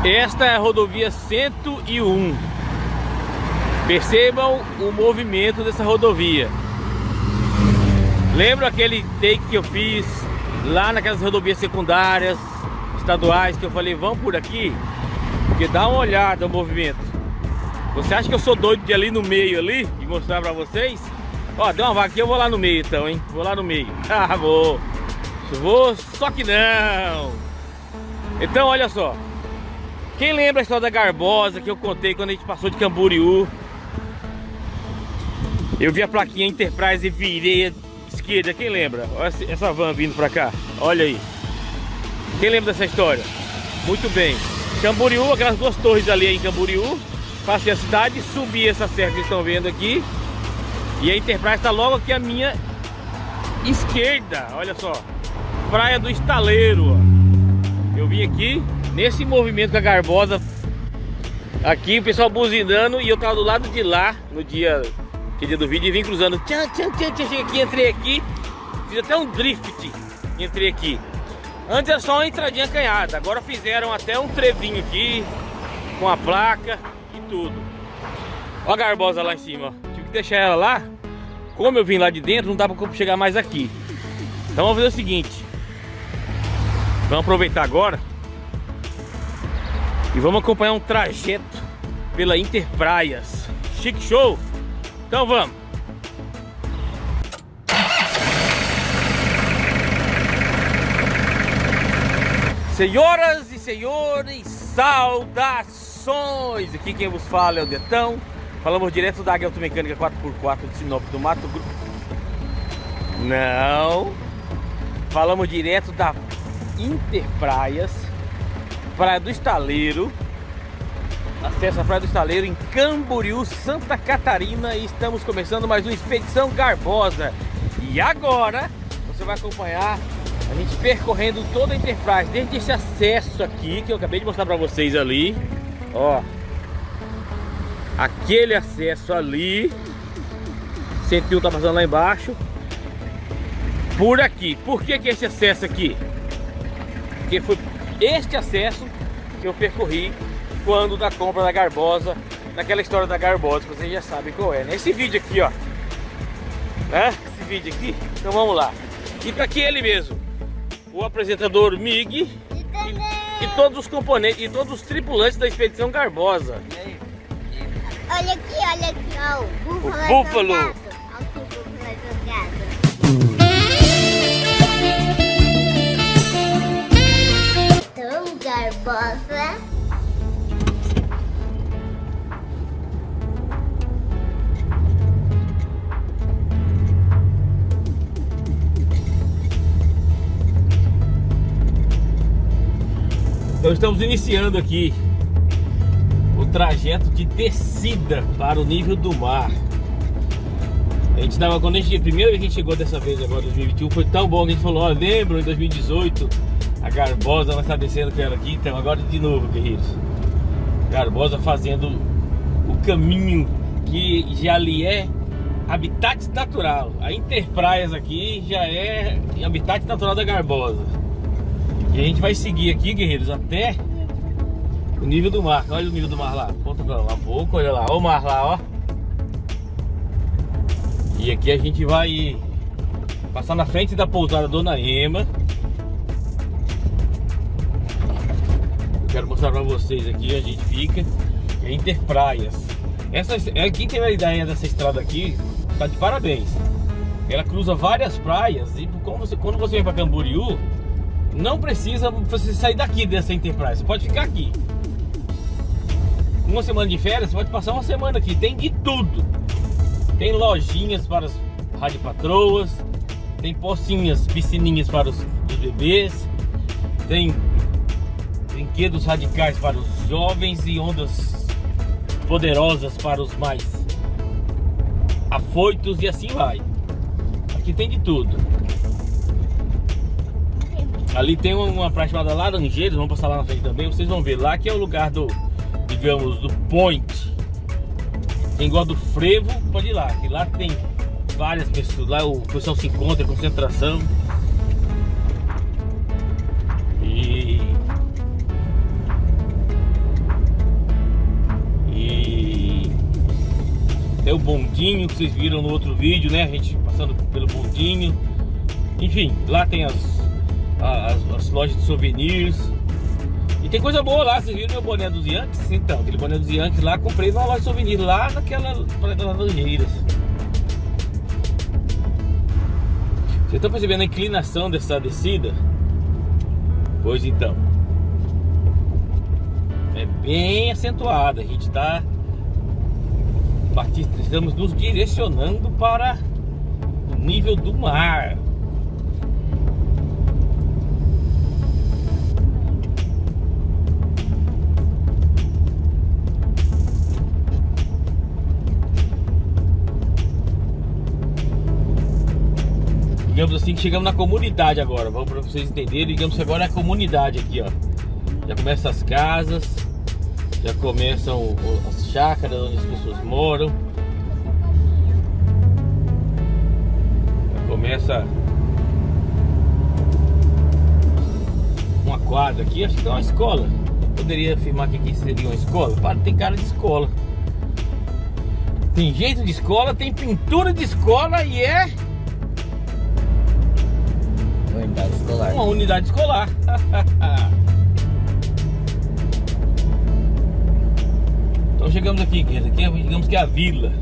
Esta é a rodovia 101. Percebam o movimento dessa rodovia. Lembra aquele take que eu fiz lá naquelas rodovias secundárias, estaduais, que eu falei, vamos por aqui? Porque dá uma olhada no movimento. Você acha que eu sou doido de ir ali no meio ali e mostrar pra vocês? Ó, deu uma vaga aqui, eu vou lá no meio então, hein? Vou lá no meio. Ah, vou, só que não. Então, olha só. Quem lembra a história da Garbosa que eu contei quando a gente passou de Camboriú? Eu vi a plaquinha Enterprise e virei à esquerda. Quem lembra? Olha essa van vindo pra cá. Olha aí. Quem lembra dessa história? Muito bem. Camboriú, aquelas duas torres ali em Camboriú. Passei a cidade, subi essa serra que vocês estão vendo aqui. E a Enterprise está logo aqui à minha esquerda. Olha só. Praia do Estaleiro. Ó. Eu vim aqui nesse movimento com a Garbosa. Aqui o pessoal buzinando. E eu tava do lado de lá no dia do vídeo. E vim cruzando. Tchan, tchan, tchan, tchan. Cheguei aqui, entrei aqui. Fiz até um drift. Entrei aqui. Antes era só uma entradinha canhada. Agora fizeram até um trevinho aqui. Com a placa e tudo. Olha a Garbosa lá em cima, ó. Tive que deixar ela lá. Como eu vim lá de dentro, não dá pra chegar mais aqui. Então vamos fazer o seguinte. Vamos aproveitar agora e vamos acompanhar um trajeto pela Interpraias. Chique show! Então vamos! Senhoras e senhores, saudações! Aqui quem vos fala é o Detão. Falamos direto da Águia Automecânica 4x4 de Sinop do Mato Grosso. Não. Falamos direto da Interpraias, Praia do Estaleiro. Acesso à Praia do Estaleiro em Camboriú, Santa Catarina. E estamos começando mais uma Expedição Garbosa. E agora você vai acompanhar a gente percorrendo toda a Enterprise, desde esse acesso aqui que eu acabei de mostrar pra vocês ali. Ó, aquele acesso ali. 101 tá passando lá embaixo. Por aqui. Por que esse acesso aqui? Porque foi este acesso que eu percorri quando da compra da Garbosa, naquela história da Garbosa, que vocês já sabem qual é, né? Esse vídeo aqui, ó, né? Esse vídeo aqui. Então vamos lá. E para que ele mesmo, o apresentador Mig e todos os componentes e todos os tripulantes da Expedição Garbosa. Olha aqui, ó, o búfalo. Búfalo. Olha que o búfalo é jogado. Então, Garbosa. Então estamos iniciando aqui o trajeto de descida para o nível do mar. A gente tava, quando a primeira vez que a gente chegou dessa vez agora, 2021, foi tão bom que a gente falou, ó, lembram em 2018 a Garbosa, ela está descendo com ela aqui. Então agora de novo, guerreiros, Garbosa fazendo o caminho que já lhe é habitat natural. A Interpraias aqui já é habitat natural da Garbosa. E a gente vai seguir aqui, guerreiros, até o nível do mar. Olha o nível do mar lá. Ponta pra lá um pouco, olha lá. Olha o mar lá, ó. E aqui a gente vai passar na frente da pousada Dona Ema. Eu quero mostrar pra vocês aqui onde a gente fica. É Interpraias. Quem tem a ideia dessa estrada aqui tá de parabéns. Ela cruza várias praias. E quando você vem pra Camboriú, não precisa você sair daqui dessa Enterprise. Você pode ficar aqui. Uma semana de férias, você pode passar uma semana aqui. Tem de tudo. Tem lojinhas para as radiopatroas. Tem pocinhas, piscininhas para os bebês. Tem brinquedos radicais para os jovens e ondas poderosas para os mais afoitos, e assim vai. Aqui tem de tudo. Ali tem uma praia chamada Laranjeiras, vamos passar lá na frente também, vocês vão ver. Lá que é o lugar do, digamos, do point. Quem gosta do frevo, pode ir lá, que lá tem várias pessoas, lá o pessoal se encontra, concentração. E bondinho que vocês viram no outro vídeo, né? A gente passando pelo bondinho. Enfim, lá tem as lojas de souvenirs. E tem coisa boa lá, vocês viram meu boné dos Yankees? Então, aquele boné dos Yankees lá, comprei numa loja de souvenirs lá naquela Praia das Laranjeiras. Vocês estão percebendo a inclinação dessa descida? Pois então, é bem acentuada. A gente estamos nos direcionando para o nível do mar. Digamos assim que chegamos na comunidade agora. Vamos para vocês entenderem. Digamos que agora é a comunidade aqui, ó. Já começam as casas, já começam as chácaras onde as pessoas moram. Já começa uma quadra aqui. Acho que é uma escola. Eu poderia afirmar que aqui seria uma escola. Tem cara de escola. Tem jeito de escola, tem pintura de escola e é unidade escolar. Uma unidade escolar. Então chegamos aqui, digamos que é a vila.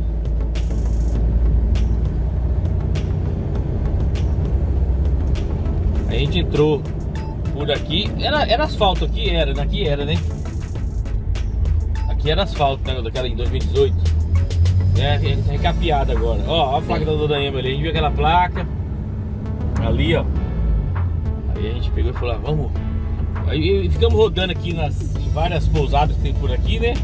A gente entrou por aqui. Era asfalto aqui, aqui era, né? Aqui era asfalto, né? Daquela em 2018. É recapeada agora. Ó, a placa da Dona Ema ali. A gente viu aquela placa ali, ó. Aí a gente pegou e falou, vamos. Aí ficamos rodando aqui em várias pousadas que tem por aqui, né?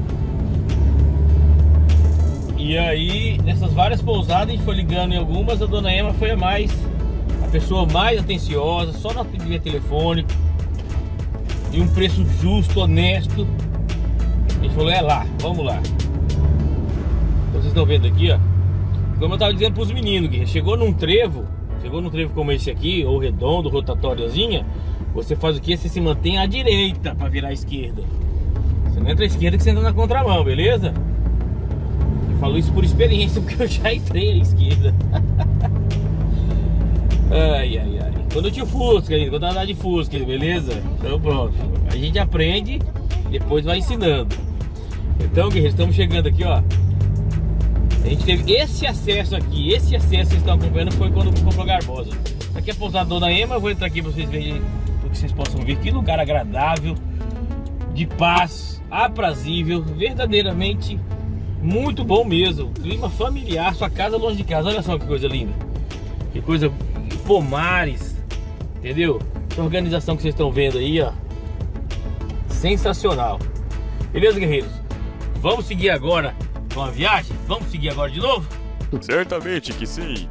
E aí, nessas várias pousadas, a gente foi ligando em algumas. A Dona Ema foi a pessoa mais atenciosa, só no atendimento telefônico, e um preço justo, honesto. A gente falou, é lá, vamos lá. Então, vocês estão vendo aqui, ó. Como eu tava dizendo pros meninos, que chegou num trevo como esse aqui, ou redondo, rotatóriozinha, você faz o que? Você se mantém à direita para virar à esquerda. Você não entra à esquerda que você entra na contramão, beleza? Eu falo isso por experiência, porque eu já entrei à esquerda. Ai. Quando eu tinha Fusca ainda, quando eu andava de Fusca, beleza? Então pronto, a gente aprende, depois vai ensinando. Então, guerreiros, estamos chegando aqui, ó. A gente teve esse acesso aqui, esse acesso que vocês estão acompanhando foi quando comprou Garbosa. Aqui é a pousada Dona Ema, eu vou entrar aqui para vocês verem, para que vocês possam ver que lugar agradável, de paz, aprazível, verdadeiramente muito bom mesmo. Clima familiar, sua casa longe de casa, olha só que coisa linda. Que coisa, pomares, entendeu? Essa organização que vocês estão vendo aí, ó, sensacional. Beleza, guerreiros? Vamos seguir agora com a viagem? Vamos seguir agora de novo? Certamente que sim.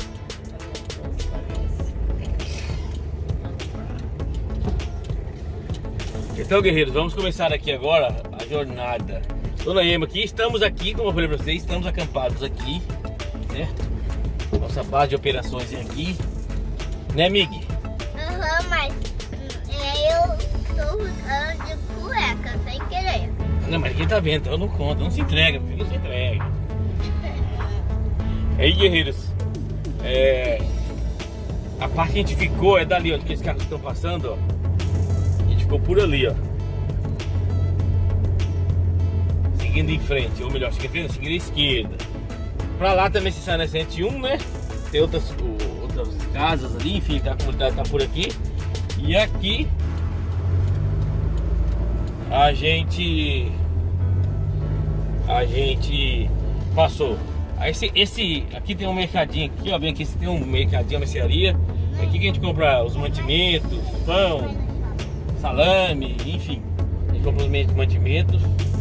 Então, guerreiros, vamos começar aqui agora a jornada. Dona Ema aqui, estamos aqui, como eu falei pra vocês, estamos acampados aqui, certo? Nossa base de operações é aqui, né, Mig? Mas eu tô ficando de cueca, sem querer. Não, mas quem tá vendo, então eu não conto, não se entrega, meu filho, não se entrega. Aí, guerreiros, a parte que a gente ficou é dali, ó, que esses carros estão passando, ó. A gente ficou por ali, ó. Seguindo em frente, ou melhor, seguindo à esquerda. Pra lá também se sai na 101, né? Tem outras casas ali, enfim, a comunidade tá por aqui. E aqui a gente passou. Esse aqui tem um mercadinho aqui, ó, bem aqui tem um mercadinho, uma mercearia. É aqui que a gente compra os mantimentos, pão, salame, enfim. A gente compra os mantimentos.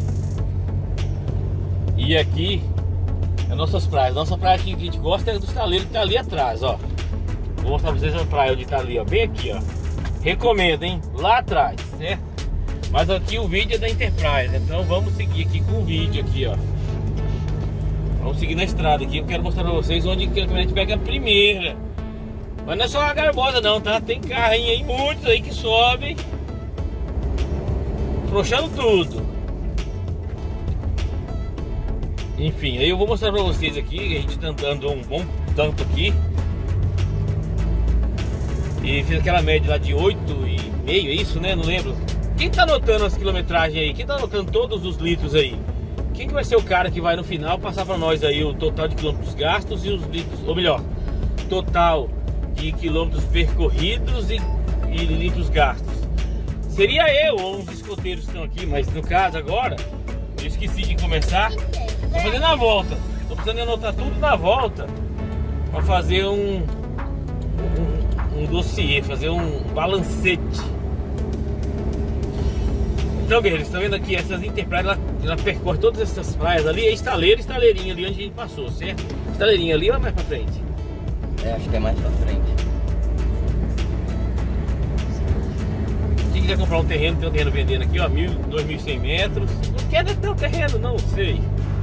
E aqui é nossas praias. Nossa praia aqui que a gente gosta é do estaleiro que tá ali atrás, ó. Vou mostrar pra vocês a praia onde tá ali, ó. Bem aqui, ó. Recomendo, hein? Lá atrás, certo? Mas aqui o vídeo é da Enterprise, então vamos seguir aqui com o vídeo aqui, ó. Vamos seguir na estrada aqui. Eu quero mostrar pra vocês onde que a gente pega a primeira. Mas não é só a Garbosa não, tá? Tem carrinho aí, muitos aí que sobem, frouxando tudo. Enfim, aí eu vou mostrar pra vocês aqui. A gente tá andando um bom tanto aqui. E fiz aquela média lá de 8,5, é isso, né? Não lembro. Quem tá anotando as quilometragens aí? Quem tá anotando todos os litros aí? Quem que vai ser o cara que vai no final passar pra nós aí o total de quilômetros gastos e os litros, ou melhor, total de quilômetros percorridos e litros gastos? Seria eu ou uns escoteiros que estão aqui, mas no caso agora, eu esqueci de começar. Vou fazer na volta. Tô precisando anotar tudo na volta pra fazer um dossiê, fazer um balancete. Então, guerreiros, estão vendo aqui essas Interpraias, ela percorre todas essas praias ali, é estaleiro, estaleirinha ali onde a gente passou, certo? Estaleirinha ali ou mais pra frente? É, acho que é mais pra frente. Quem quiser comprar um terreno, tem um terreno vendendo aqui, ó, 2.100 metros. Não quer ter um terreno, não sei.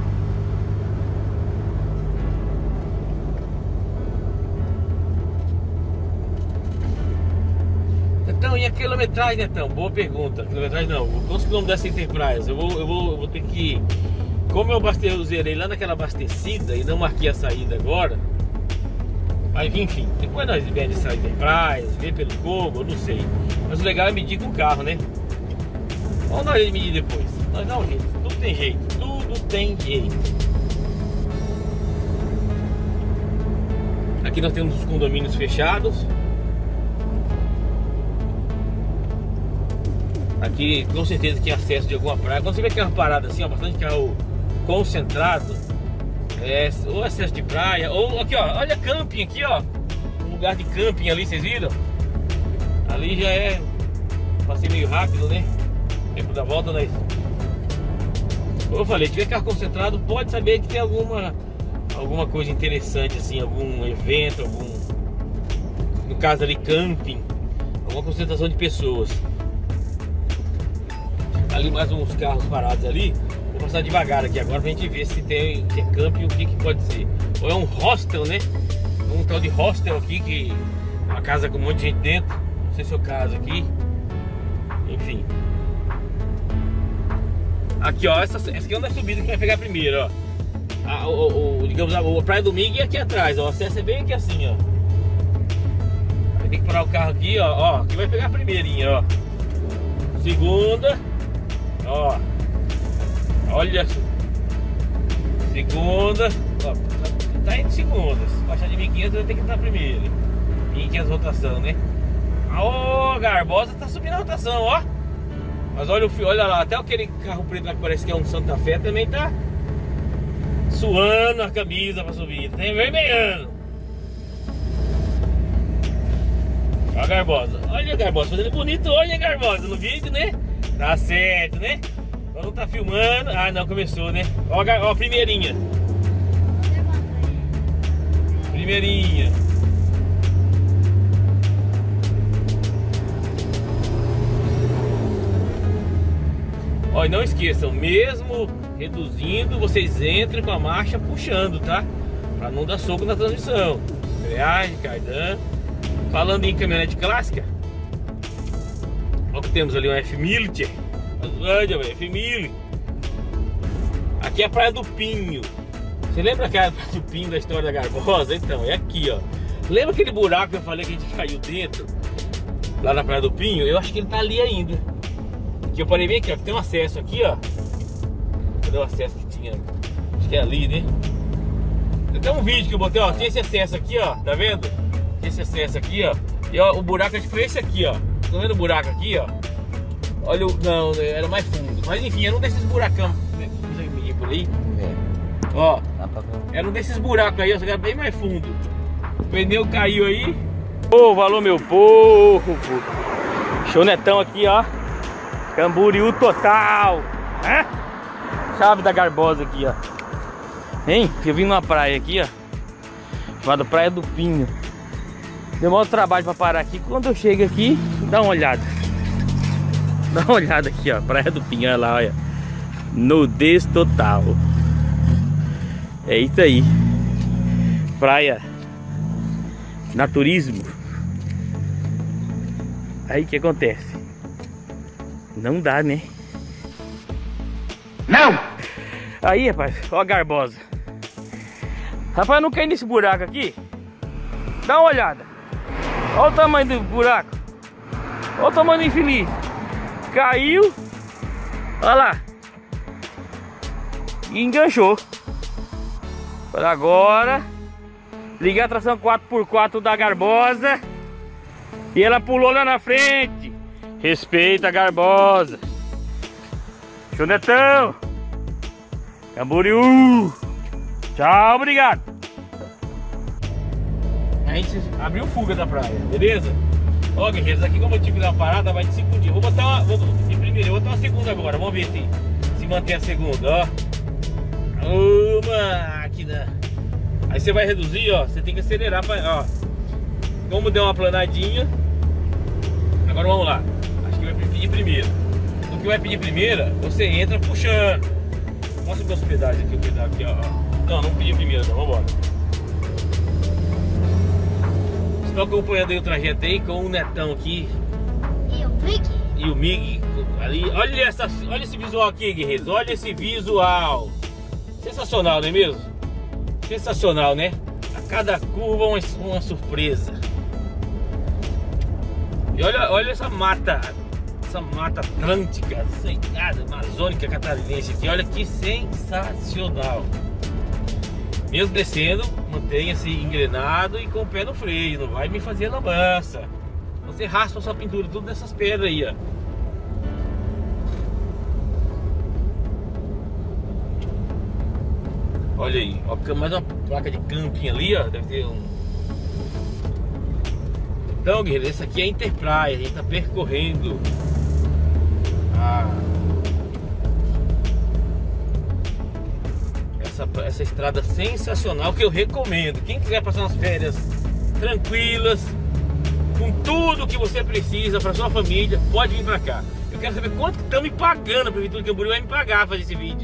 Netão, e a quilometragem, Netão? Boa pergunta. Quilometragem não. Quantos quilômetros dessa Interpraias? Eu vou ter que... Como eu zerei lá naquela abastecida e não marquei a saída agora. Mas enfim, depois nós vemos essa Interpraias, ver pelo Google, não sei. Mas o legal é medir com o carro, né? Vamos nós medir depois. Nós dá um jeito. Tudo tem jeito. Tudo tem jeito. Aqui nós temos os condomínios fechados. Aqui com certeza que é acesso de alguma praia. Quando você vê que é uma parada assim, ó, bastante carro concentrado, ou acesso de praia, ou aqui ó, olha camping aqui ó, um lugar de camping ali, vocês viram? Ali já é, passei meio rápido, né? Tempo da volta, né? Como eu falei, se tiver carro concentrado, pode saber que tem alguma coisa interessante assim, algum evento, no caso ali camping, alguma concentração de pessoas. Ali mais uns carros parados ali. Vou passar devagar aqui agora pra gente ver se tem se é camping, o que pode ser. Ou é um hostel, né? Um tal de hostel aqui, que é uma casa com um monte de gente dentro. Não sei se é o caso aqui. Enfim. Aqui ó, essa aqui é uma das subidas que vai pegar primeiro, ó. Digamos, a Praia do Mig é aqui atrás, ó. O acesso é bem aqui assim, ó. Vai ter que parar o carro aqui, ó. Aqui vai pegar a primeirinha, ó. Segunda. Ó, olha, segunda, ó, tá indo segundas, baixar de 1.500 vai ter que entrar primeiro, 1.500 rotação, né? Ó, Garbosa tá subindo a rotação, ó. Mas olha lá, até aquele carro preto lá que parece que é um Santa Fé também tá suando a camisa pra subir, tá envermelhando. Ó, Garbosa, olha, Garbosa, fazendo bonito hoje, hein, Garbosa, no vídeo, né? Tá certo, né? Agora não tá filmando. Ah, não, começou, né? Ó, primeirinha. Primeirinha. Ó, e não esqueçam, mesmo reduzindo, vocês entrem com a marcha puxando, tá? Pra não dar soco na transmissão. Embreagem, cardan. Falando em caminhonete clássica, olha que temos ali um F1000, F1000. Aqui é a Praia do Pinho. Você lembra aquela Praia do Pinho da história da Garbosa? Então, é aqui, ó. Lembra aquele buraco que eu falei que a gente caiu dentro? Lá na Praia do Pinho? Eu acho que ele tá ali ainda. Aqui eu parei bem aqui, ó. Tem um acesso aqui, ó. Cadê o acesso que tinha? Acho que é ali, né? Tem até um vídeo que eu botei, ó. Tem esse acesso aqui, ó. Tá vendo? Tem esse acesso aqui, ó. E ó, o buraco acho que foi esse aqui, ó. Tá vendo o buraco aqui, ó? Olha o... Não, era mais fundo. Mas enfim, era um desses buracão. Não sei medir por aí. Ó, era um desses buracos aí, ó. Só que era bem mais fundo. O pneu caiu aí. Ô, valor meu povo. Show Netão aqui, ó. Camboriú total. Hã? Chave da Garbosa aqui, ó. Hein? Eu vim numa praia aqui, ó. Chamada Praia do Pinho. Deu maior trabalho pra parar aqui. Quando eu chego aqui, dá uma olhada. Dá uma olhada aqui, ó. Praia do Pinho, olha lá, olha. Nudez total. É isso aí. Praia. Naturismo. Aí o que acontece? Não dá, né? Não! Aí, rapaz, ó a garbosa. Rapaz, não caí nesse buraco aqui. Dá uma olhada. Olha o tamanho do buraco. Olha o tamanho do infeliz. Caiu. Olha lá. E enganchou. Para agora ligar a tração 4x4 da garbosa. E ela pulou lá na frente. Respeita a garbosa. Chonetão. Camboriú. Tchau, obrigado. A gente abriu fuga da praia, beleza? Ó, guerreiros, aqui como eu tive uma parada, vai de segundinha. Vou botar uma. De primeira, eu vou botar uma segunda agora. Vamos ver se mantém a segunda, ó. Ô, máquina. Aí você vai reduzir, ó. Você tem que acelerar pra. Ó. Como deu uma planadinha. Agora vamos lá. Acho que vai pedir primeiro. O que vai pedir primeira, você entra puxando. Mostra meus pedais aqui, o pedal aqui, ó. Não, não pedi primeiro, não. Vambora. Estou acompanhando aí o trajeto aí com o Netão aqui. E o Mig? E o Mig ali. Olha esse visual aqui, guerreiros. Olha esse visual. Sensacional, não é mesmo? Sensacional, né? A cada curva uma surpresa. E olha essa mata. Essa mata atlântica, amazônica catarinense aqui. Olha que sensacional. Mesmo descendo, mantenha-se engrenado e com o pé no freio. Não vai me fazer lambança. Você raspa a sua pintura, tudo nessas pedras aí, ó. Olha aí, ó, mais uma placa de camping ali, ó. Deve ter um. Então, guerreiro, esse aqui é Interpraia. A gente tá percorrendo essa estrada sensacional que eu recomendo. Quem quiser passar umas férias tranquilas, com tudo que você precisa para sua família, pode vir para cá. Eu quero saber quanto que estão me pagando. A Prefeitura de Camboriú vai me pagar fazer esse vídeo.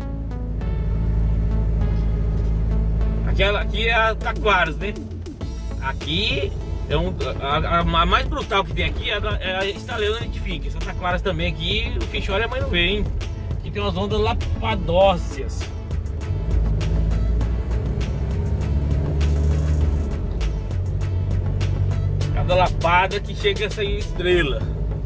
Aqui é a Taquaras, né? Aqui é a mais brutal que tem aqui é a estaleira onde fica. Essa Taquaras também aqui, o fish olha, mas não vem. Aqui tem umas ondas lapadócias. Cada lapada que chega a sair estrela.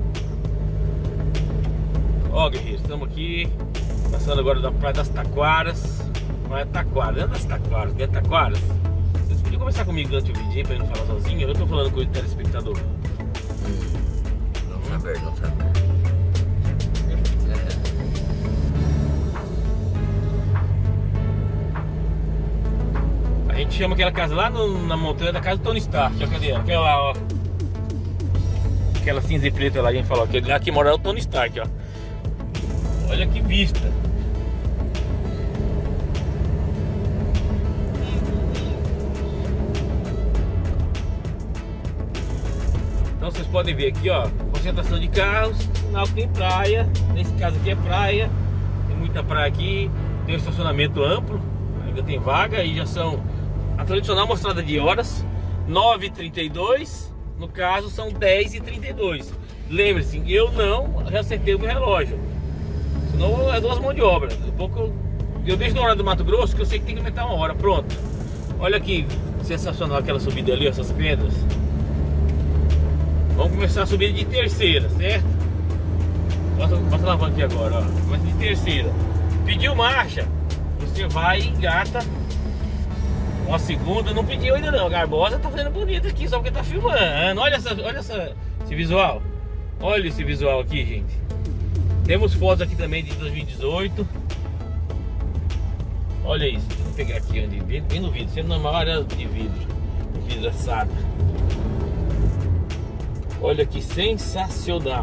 Ó, guerreiros, estamos aqui passando agora da Praia das Taquaras. Praia Taquaras, não é das Taquaras, não é Taquaras? Vocês podiam conversar comigo durante o vídeo para eu não falar sozinho? Eu tô falando com o telespectador. Não saber. A gente chama aquela casa lá na montanha da casa do Tony Stark. Cadê ela? Aquela lá, ó. Aquela cinza e preta lá, a gente falou. Aquele lá que mora é o Tony Stark, ó. Olha que vista. Então vocês podem ver aqui, ó, concentração de carros, sinal que tem praia. Nesse caso aqui é praia. Tem muita praia aqui. Tem um estacionamento amplo. Ainda tem vaga e já são a tradicional mostrada de horas 9h32, no caso são 10h32. Lembre-se, eu não acertei o meu relógio, senão é 2 mãos de obra. Daqui a pouco eu deixo no horário do Mato Grosso, que eu sei que tem que aumentar 1 hora. Pronto. Olha que sensacional aquela subida ali, essas pedras. Vamos começar a subida de terceira, certo? Bota a alavanca aqui agora, ó. Começa de terceira. Pediu marcha, você vai e engata uma segunda. Não pediu ainda não, a garbosa tá fazendo bonito aqui, só porque tá filmando. Olha esse visual. Olha esse visual aqui, gente. Temos fotos aqui também de 2018. Olha isso, vou pegar aqui bem no vidro, sempre numa área de vidro assado. Olha que sensacional.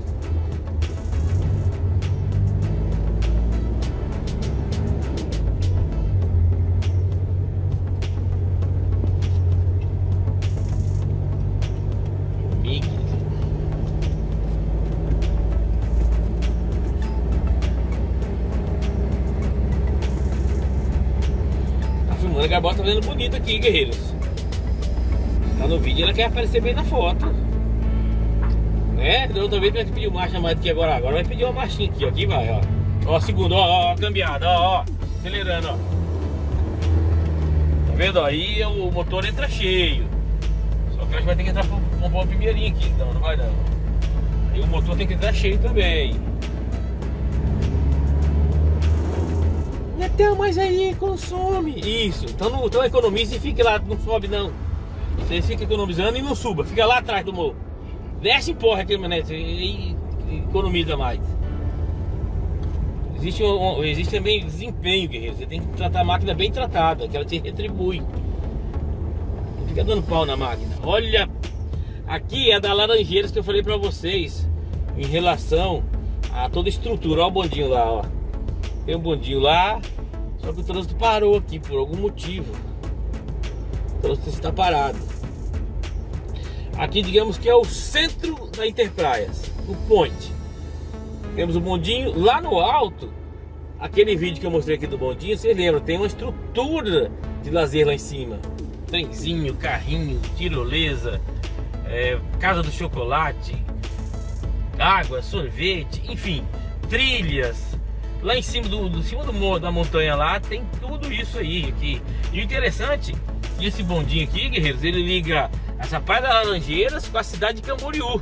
A garbosa tá vendo bonito aqui, guerreiros. Tá no vídeo, ela quer aparecer bem na foto, né? Da outra vez ela pediu marcha mais do que agora. Agora vai pedir uma marchinha aqui, ó. Aqui vai, ó. Ó, segundo, ó, cambiada, ó. acelerando, ó. Tá vendo? Aí o motor entra cheio. Só que a gente vai ter que entrar pra comprar uma primeirinha aqui. Não vai não. Aí o motor tem que entrar cheio também. Netão, mas aí consome. Isso, então economize e fique lá, não sobe não. Você fica economizando e não suba, fica lá atrás do morro. Desce e empurra aquele manete e economiza mais. Existe também desempenho, guerreiro. Você tem que tratar a máquina bem tratada, que ela te retribui. Não fica dando pau na máquina. Olha, aqui é da Laranjeiras que eu falei pra vocês em relação a toda a estrutura. Olha o bondinho lá, ó. Tem um bondinho lá, só que o trânsito parou aqui por algum motivo. O trânsito está parado. Aqui, digamos que é o centro da Interpraias, o Point. Temos o bondinho lá no alto. Aquele vídeo que eu mostrei aqui do bondinho, vocês lembram? Tem uma estrutura de lazer lá em cima. Trenzinho, carrinho, tirolesa, casa do chocolate, água, sorvete, enfim, trilhas. Lá em cima do morro da montanha lá tem tudo isso aí aqui. E o interessante, esse bondinho aqui, guerreiros, ele liga essa Praia das Laranjeiras com a cidade de Camboriú.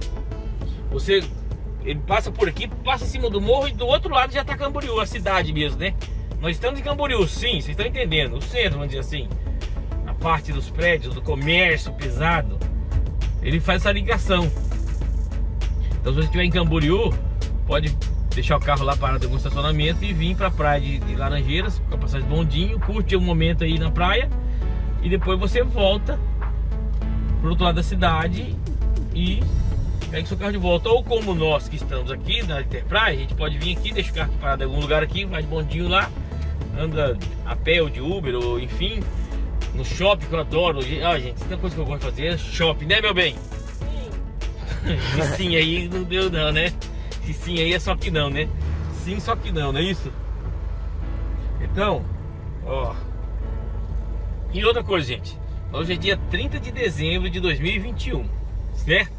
Ele passa por aqui, passa em cima do morro e do outro lado já tá Camboriú, a cidade mesmo, né? Nós estamos em Camboriú, sim, vocês estão entendendo. O centro, vamos dizer assim, a parte dos prédios, do comércio pesado, ele faz essa ligação. Então se você estiver em Camboriú, pode deixar o carro lá parado em algum estacionamento e vir pra praia de Laranjeiras, com a passagem de bondinho, curte um momento aí na praia e depois você volta pro outro lado da cidade e pega seu carro de volta. Ou como nós que estamos aqui na Interpraia, a gente pode vir aqui, deixa o carro parado em algum lugar aqui, vai de bondinho lá, anda a pé ou de Uber, ou enfim, no shopping que eu adoro. Ah, gente, tem uma coisa que eu gosto de fazer, é shopping, né, meu bem? Sim. Sim, aí não deu não, né? Sim, aí é só que não, né? Sim, só que não, não é isso? Então, ó. E outra coisa, gente, hoje é dia 30 de dezembro de 2021, certo?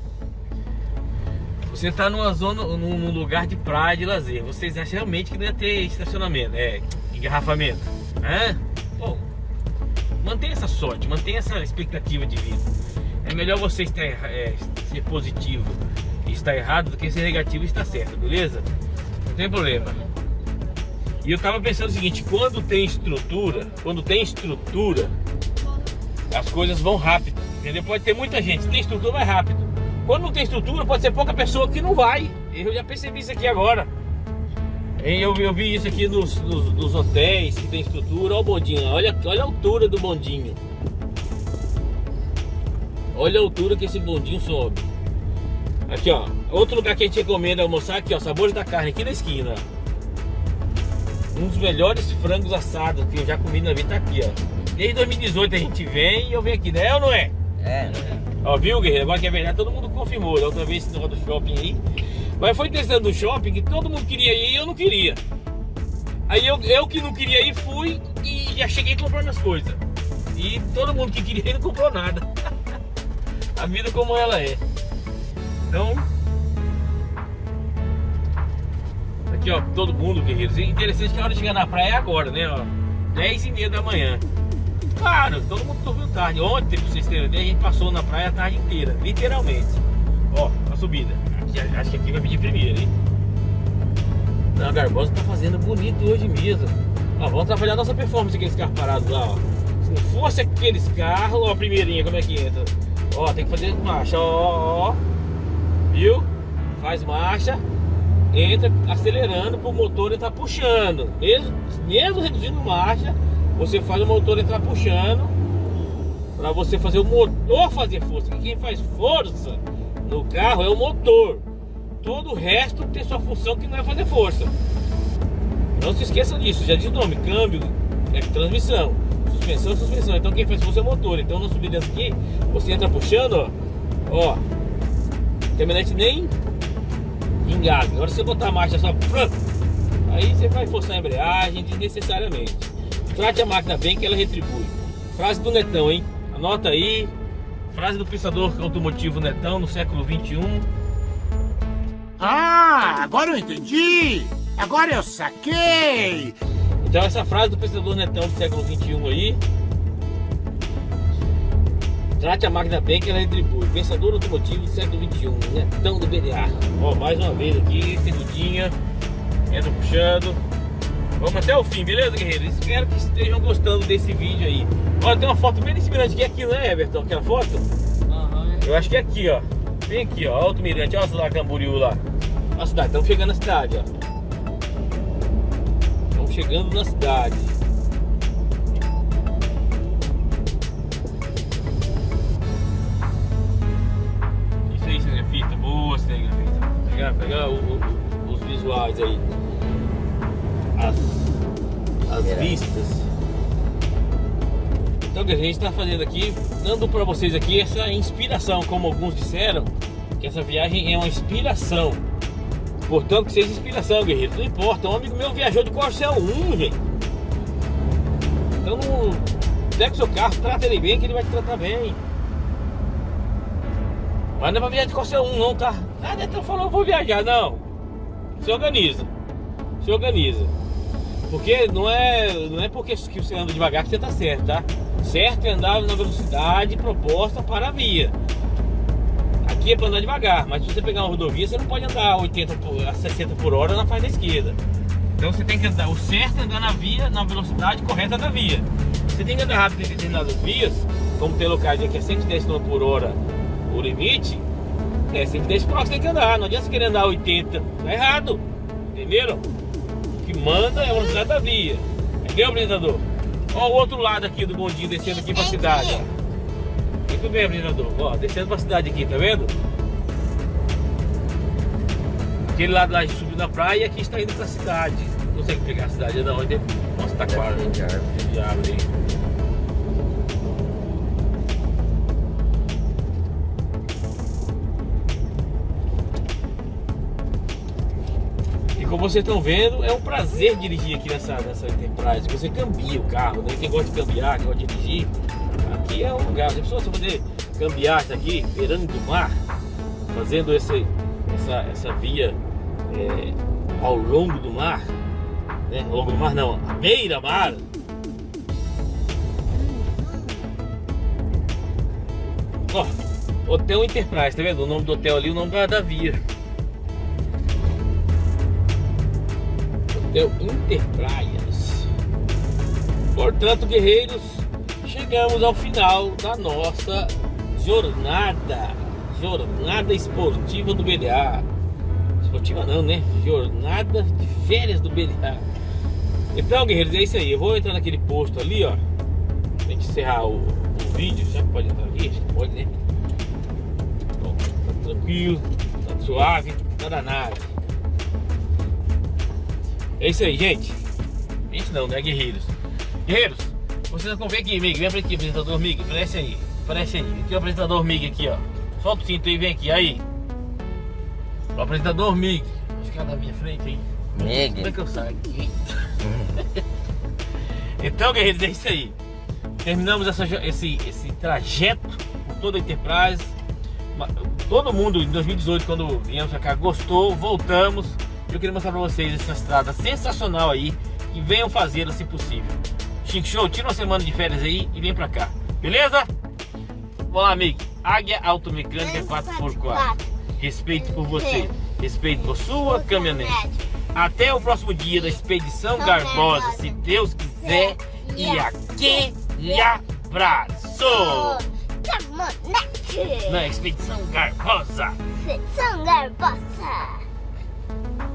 Você tá numa zona, num lugar de praia, de lazer. Vocês acham realmente que não ia ter estacionamento, engarrafamento? Bom, mantenha essa sorte, mantenha essa expectativa de vida. É melhor você ser positivo e estar errado do que ser negativo e estar certo, beleza? Não tem problema. E eu tava pensando o seguinte, quando tem estrutura, as coisas vão rápido, entendeu? Pode ter muita gente, se tem estrutura vai rápido. Quando não tem estrutura, pode ser pouca pessoa que não vai. Eu já percebi isso aqui agora. Eu vi isso aqui nos hotéis que tem estrutura. Olha o bondinho, olha a altura do bondinho. Olha a altura que esse bondinho sobe. Aqui, ó, outro lugar que a gente recomenda almoçar aqui, ó, Sabores da Carne, aqui na esquina. Um dos melhores frangos assados que eu já comi na vida tá aqui, ó. Desde 2018 a gente vem e eu venho aqui, né ou não é? É. Ó, viu, guerreiro? Agora que é verdade, todo mundo confirmou. Da outra vez esse negócio do shopping aí. Mas foi testando do shopping que todo mundo queria ir e eu não queria. Aí eu que não queria ir, fui e já cheguei comprando as coisas. E todo mundo que queria ir não comprou nada. A vida como ela é. Então, aqui ó, todo mundo, guerreiros. Interessante que a hora de chegar na praia é agora, né? Ó, 10h30 da manhã. Claro, todo mundo dormiu tarde. Ontem, pra vocês terem ideia, a gente passou na praia a tarde inteira, literalmente. Ó, a subida. Aqui, acho que aqui vai pedir primeiro, hein? Não, a Garbosa tá fazendo bonito hoje mesmo. Ó, vamos trabalhar nossa performance aqueles carros parados lá, ó. Se não fosse aqueles carros, ó, a primeirinha, como é que entra? Ó, tem que fazer marcha, ó. Viu? Faz marcha, entra acelerando pro motor entrar puxando. Mesmo reduzindo marcha, você faz o motor entrar puxando para você fazer o motor fazer força. Quem faz força no carro é o motor. Todo o resto tem sua função que não é fazer força. Não se esqueça disso, já diz o nome, câmbio é transmissão, suspensão é suspensão. Então quem faz força é o motor. Então na subida aqui, você entra puxando, ó. A caminhonete nem engasga. Agora se você botar a marcha só, aí você vai forçar a embreagem desnecessariamente. Trate a máquina bem que ela retribui. Frase do Netão, hein? Anota aí. Frase do pensador automotivo Netão no século 21. Ah, agora eu entendi. Agora eu saquei. Então essa frase do pensador netão do século XXI aí: trate a máquina bem que ela retribui. Pensador automotivo do século XXI, netão do BDA. Ó, mais uma vez aqui, segundinha. Entra puxando. Vamos até o fim, beleza, guerreiros? Espero que estejam gostando desse vídeo aí. Olha, tem uma foto bem nesse mirante aqui, aqui, não é, Everton? Aquela foto? Eu acho que é aqui, ó. Bem aqui, ó. Alto Mirante, olha lá, Camboriú lá. Olha a cidade, estamos chegando na cidade, ó. Estamos chegando na cidade. Isso aí, cinegrafista. Boa, cinegrafista. Pegar os visuais aí. As vistas. Então, a gente está fazendo aqui, dando para vocês aqui essa inspiração, como alguns disseram, que essa viagem é uma inspiração. Portanto, que seja inspiração, guerreiro. Não importa, um amigo meu viajou de Corcel 1, gente. Então, pega o seu carro, trata ele bem, que ele vai te tratar bem. Mas não é pra viajar de Corcel 1 não, tá? Ah, então falou, vou viajar, não. Se organiza. Se organiza. Porque não é porque você anda devagar que você tá certo, tá? Certo é andar na velocidade proposta para a via. Aqui é para andar devagar, mas se você pegar uma rodovia, você não pode andar a 60 por hora na faixa da esquerda. Então você tem que andar, o certo é andar na via, na velocidade correta da via. Você tem que andar rápido em determinadas vias, como tem locais aqui é 110 km por hora o limite, é 110 por hora que você tem que andar. Não adianta você querer andar 80, tá errado, entenderam? O que manda é a velocidade da via, entendeu, apresentador? Ó o outro lado aqui do bondinho descendo aqui pra cidade, ó. Muito bem, apresentador, ó, descendo pra cidade aqui, tá vendo? Aquele lado lá subiu na praia e aqui está indo pra cidade. Não consegue pegar a cidade, não, ainda. Nossa, tá claro, né? De árvore aí. Como vocês estão vendo, é um prazer dirigir aqui nessa Enterprise. Você cambia o carro, né? Quem gosta de cambiar, quem gosta de dirigir, aqui é um lugar. Se você poder cambiar isso aqui, beirando do mar, fazendo essa via ao longo do mar, né? Ao longo do mar não, à beira-mar. Ó, Hotel Enterprise, tá vendo? O nome do hotel ali, o nome da via. Hotel Enterprise. Portanto, guerreiros, chegamos ao final da nossa jornada esportiva do BDA. Esportiva não, né? Jornada de férias do BDA. Então, guerreiros, é isso aí. Eu vou entrar naquele posto ali, ó. Pra gente encerrar o vídeo. Já pode entrar aqui? Acho que pode, né? Bom, tá tranquilo, tá suave, tá danado. É isso aí, gente. Gente não, né, guerreiros? Guerreiros, vocês vão ver aqui, Mig. Vem pra aqui, apresentador Mig. Aparece aí. Aparece aí. Aqui é o apresentador Mig aqui, ó. Solta o cinto aí, vem aqui. Aí. O apresentador Mig. Vou ficar na minha frente aí. Mig. Como é que eu saio aqui? Então, guerreiros, é isso aí. Terminamos esse trajeto por toda a Enterprise. Todo mundo em 2018, quando viemos pra cá, gostou. Voltamos. Eu queria mostrar pra vocês essa estrada sensacional aí, que venham fazê-la se possível. Chique Show, tira uma semana de férias aí e vem pra cá, beleza? Vamos lá, amigo. Águia Automecânica 4x4. Respeito por você, respeito por sua caminhonete. Até o próximo dia da Expedição Garbosa, se Deus quiser. E aquele abraço! Caminhonete! Na Expedição Garbosa. Expedição Garbosa!